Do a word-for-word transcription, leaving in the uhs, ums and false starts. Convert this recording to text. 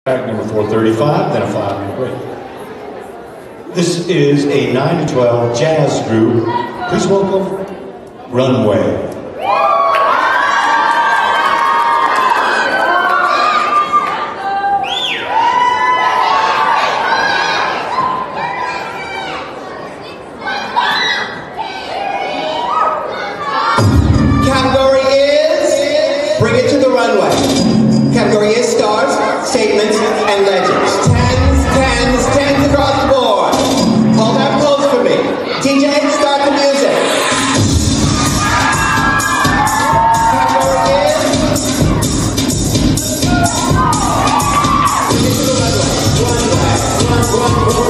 Track number four thirty-five, then a five-minute break. This is a nine to twelve jazz group. Please welcome Runway. Category is Bring It to the Runway. Category is stars, statements, and legends. Tens, tens, tens across the board. Hold that close for me. D J, start the music. Category is Bring It to the Runway. Runway, run, run, run.